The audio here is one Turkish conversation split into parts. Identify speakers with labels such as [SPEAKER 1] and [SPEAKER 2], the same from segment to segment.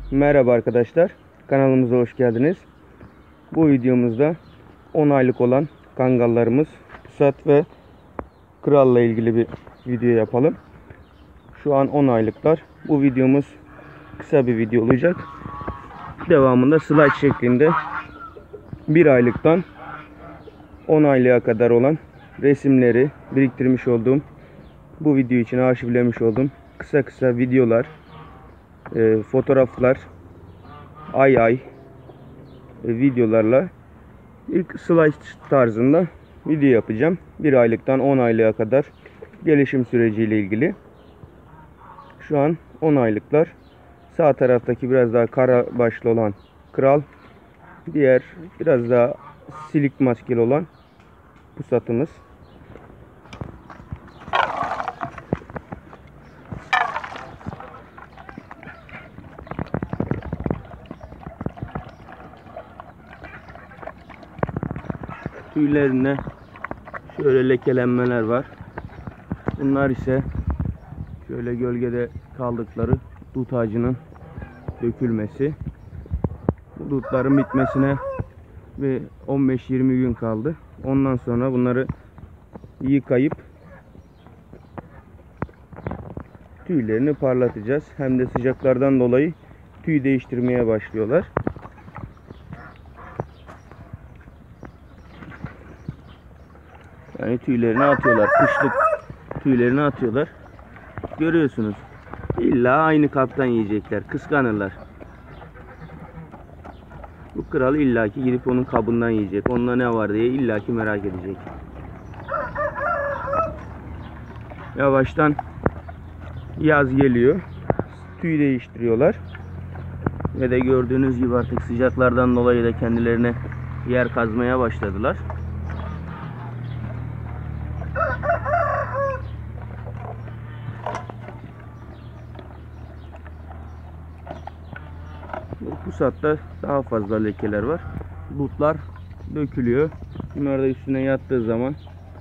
[SPEAKER 1] Merhaba arkadaşlar, kanalımıza hoş geldiniz. Bu videomuzda 10 aylık olan kangallarımız Pusat ve Kral'la ilgili bir video yapalım. Şu an 10 aylıklar. Bu videomuz kısa bir video olacak. Devamında slide şeklinde 1 aylıktan 10 aylığa kadar olan resimleri biriktirmiş olduğum, bu video için arşivlemiş olduğum kısa videolar, fotoğraflar, ay videolarla ilk slide tarzında video yapacağım. 1 aylıktan 10 aylığa kadar gelişim süreciyle ilgili. Şu an 10 aylıklar. Sağ taraftaki biraz daha kara başlı olan Kral, diğer biraz daha silik maskeli olan Pusat'ımız. Tüylerinde şöyle lekelenmeler var. Bunlar ise şöyle gölgede kaldıkları dut ağacının dökülmesi. Bu dutların bitmesine ve 15-20 gün kaldı. Ondan sonra bunları yıkayıp tüylerini parlatacağız. Hem de sıcaklardan dolayı tüy değiştirmeye başlıyorlar. Yani tüylerini atıyorlar. Kışlık tüylerini atıyorlar. Görüyorsunuz. İlla aynı kaptan yiyecekler. Kıskanırlar. Bu kral illaki gidip onun kabından yiyecek. Onda ne var diye illaki merak edecek. Yavaştan yaz geliyor. Tüy değiştiriyorlar. Ve de gördüğünüz gibi artık sıcaklardan dolayı da kendilerine yer kazmaya başladılar. Bu Pusat'ta daha fazla lekeler var. Dutlar dökülüyor. Bunlar da üstüne yattığı zaman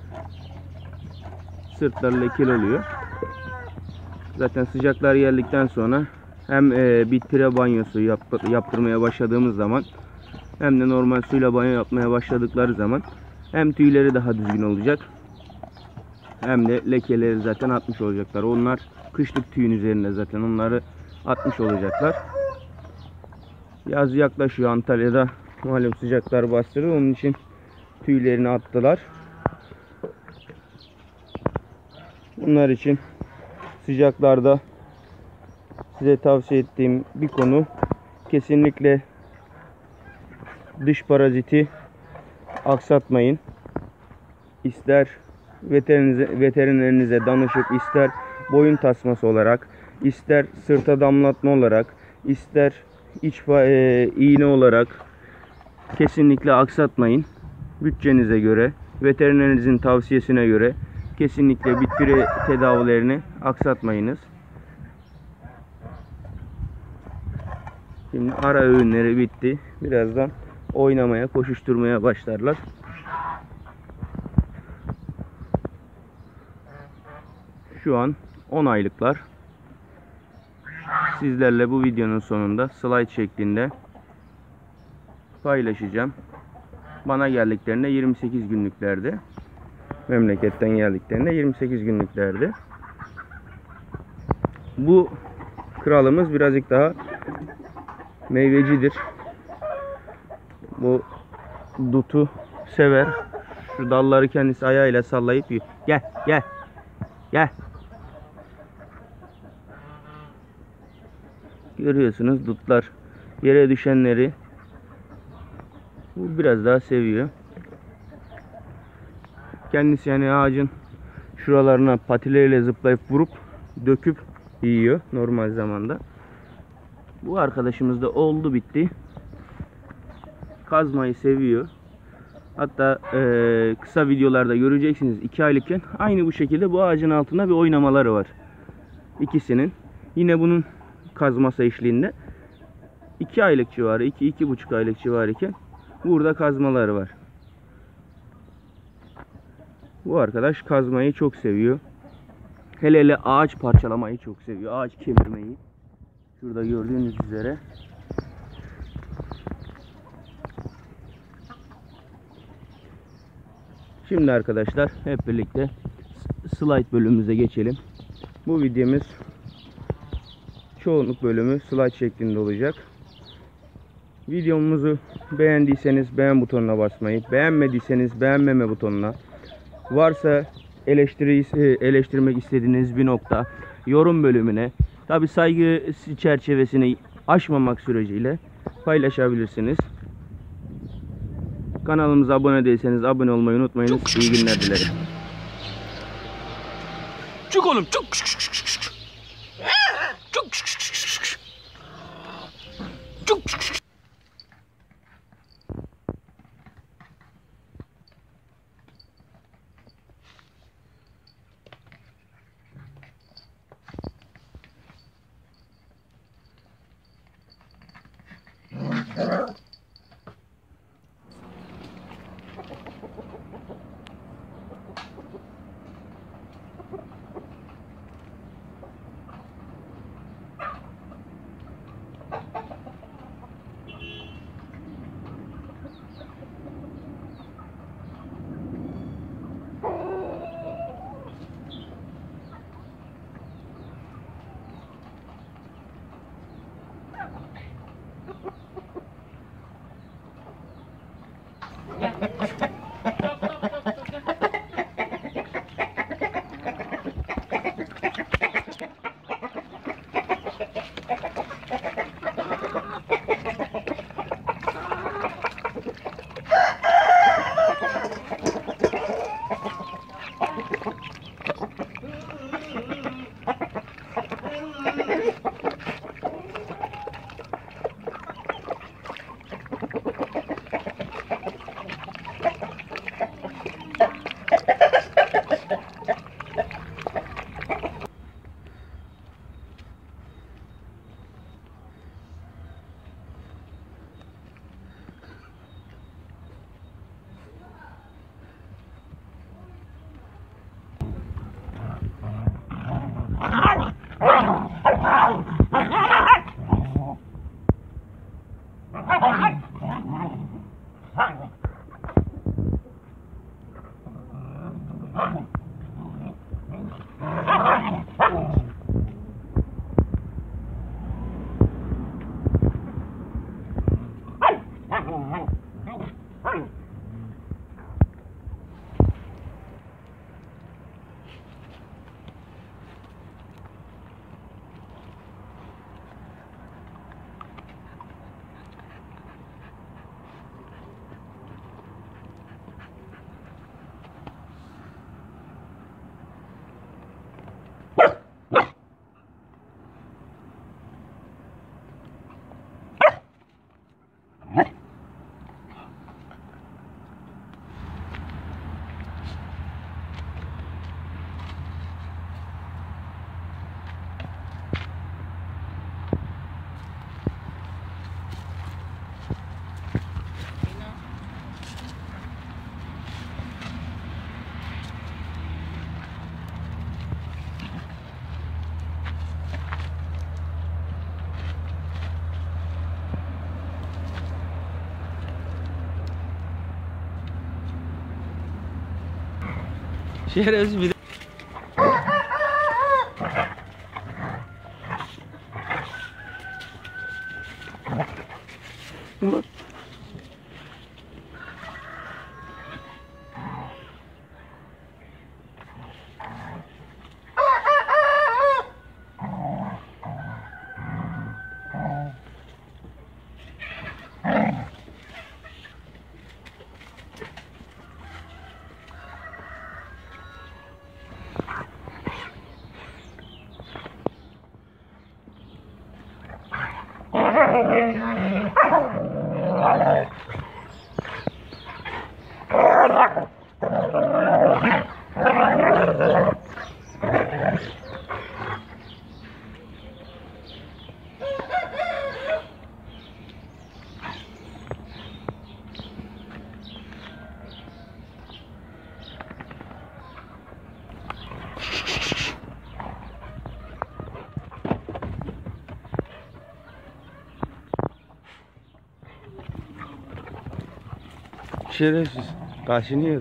[SPEAKER 1] sırtları lekeli oluyor. Zaten sıcaklar geldikten sonra hem bir pire banyosu yaptırmaya başladığımız zaman hem de normal suyla banyo yapmaya başladıkları zaman hem tüyleri daha düzgün olacak hem de lekeleri zaten atmış olacaklar. Onlar kışlık tüyün üzerinde zaten onları atmış olacaklar. Yaz yaklaşıyor. Antalya'da malum sıcaklar bastırdı. Onun için tüylerini attılar. Bunlar için sıcaklarda size tavsiye ettiğim bir konu, kesinlikle dış paraziti aksatmayın. İster veterinerinize danışıp, ister boyun tasması olarak, ister sırta damlatma olarak, ister iğne olarak kesinlikle aksatmayın. Bütçenize göre, veterinerinizin tavsiyesine göre kesinlikle bitki tedavilerini aksatmayınız. Şimdi ara öğünleri bitti. Birazdan oynamaya, koşuşturmaya başlarlar. Şu an 10 aylıklar. Sizlerle bu videonun sonunda slide şeklinde paylaşacağım. Bana geldiklerinde 28 günlüklerdi. Memleketten geldiklerinde 28 günlüklerdi. Bu kralımız birazcık daha meyvecidir. Bu dutu sever. Şu dalları kendisi ayağıyla sallayıp yiyor. Gel, gel, gel. Görüyorsunuz dutlar yere düşenleri bu biraz daha seviyor. Kendisi yani ağacın şuralarına patileriyle zıplayıp vurup döküp yiyor normal zamanda. Bu arkadaşımız da oldu bitti. Kazmayı seviyor. Hatta kısa videolarda göreceksiniz 2 aylıkken aynı bu şekilde bu ağacın altında bir oynamaları var. İkisinin. Yine bunun kazması eşliğinde 2 aylık civarı, 2-2,5 aylık civarı iken burada kazmaları var. Bu arkadaş kazmayı çok seviyor. Hele ağaç parçalamayı çok seviyor. Ağaç kemirmeyi. Şurada gördüğünüz üzere. Şimdi arkadaşlar hep birlikte slide bölümümüze geçelim. Bu videomuz çoğunluk bölümü slide şeklinde olacak. Videomuzu beğendiyseniz beğen butonuna basmayı, beğenmediyseniz beğenmeme butonuna, varsa eleştirmek istediğiniz bir nokta yorum bölümüne, tabi saygı çerçevesini aşmamak süreciyle paylaşabilirsiniz. Kanalımıza abone değilseniz abone olmayı unutmayınız. İyi günler dilerim.
[SPEAKER 2] Çık oğlum çık.
[SPEAKER 1] Şerefsiz bir de... şerefsiz. Kaşınıyor da.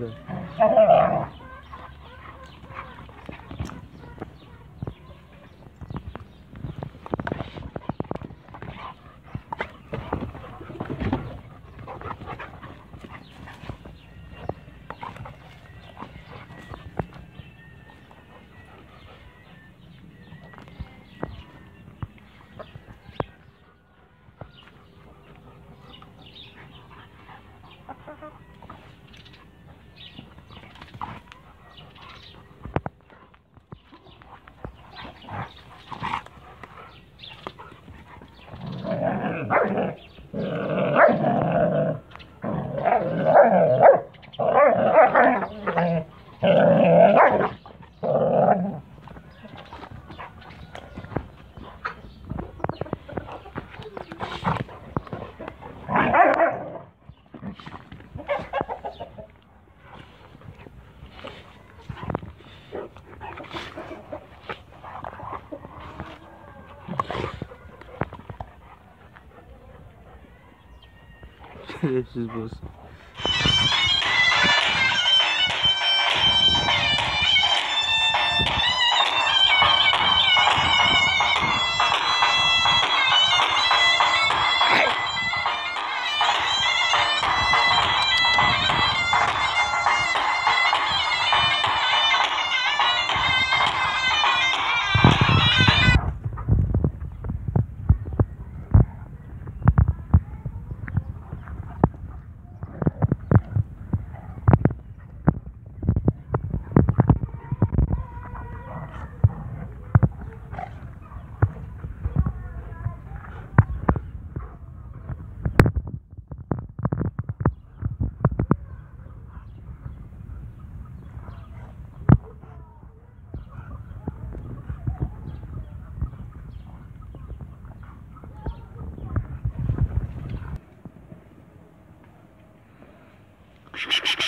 [SPEAKER 1] Şerefsiz boz. Şık şık şık.